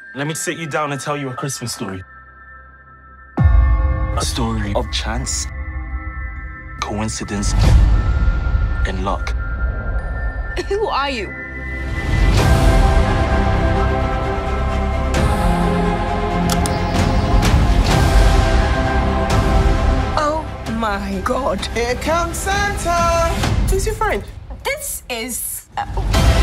Let me sit you down and tell you a Christmas story. A story of chance, coincidence, and luck. Who are you? Oh my God. Here comes Santa! Who's your friend? This is...